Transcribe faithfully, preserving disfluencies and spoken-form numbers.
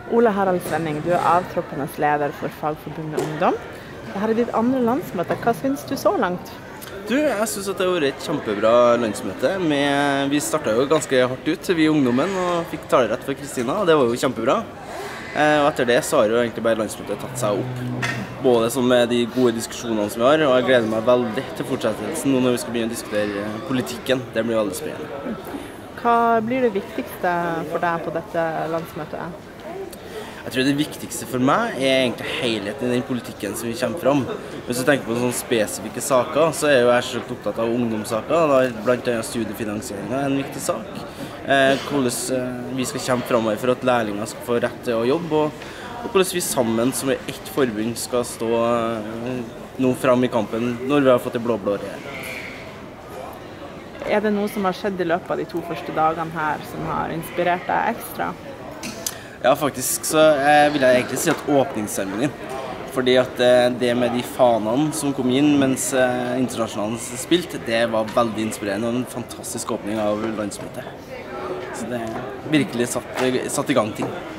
Ole Harald Svenning, du er avtroppende leder for Fagforbundet Ungdom. Dette er ditt andre landsmøte. Hva synes du så langt? Du, jeg synes at det har vært et kjempebra landsmøte. Med, vi startet jo ganske hardt ut, vi ungdommen, og fikk talerett for Kristina, og det var jo kjempebra. Eh, og etter det så har jo egentlig bare landsmøtet tatt seg opp. Både som med de gode diskusjonene som vi har, og jeg gleder meg veldig til fortsettelsen nå når vi skal begynne å diskutere politikken. Det blir veldig spennende. Hva blir det viktigste for deg på dette landsmøtet? Jeg tror det viktigste for meg er egentlig helheten i den politikken som vi kommer fram. Hvis du tenker på sånne spesifikke saker, så er jo jeg selv opptatt av ungdomssaker. Da er blant annet studiefinansieringen en viktig sak. Eh, hvordan vi skal kjempe fremover for at lærlinger skal få rett til å jobbe, og, og hvordan vi sammen som ett forbund skal stå eh, nå frem i kampen når vi har fått det blå-blå regjering. Er det noe som har skjedd i løpet av de to første dagene her som har inspirert deg ekstra? Ja, faktisk så eh, vil jeg egentlig si at åpningsseremonien. Fordi at eh, det med de fanene som kom inn mens eh, internasjonalen spilte, det var veldig inspirerende og en fantastisk åpning av landsmøtet. Så det virkelig satt, satt i gang ting.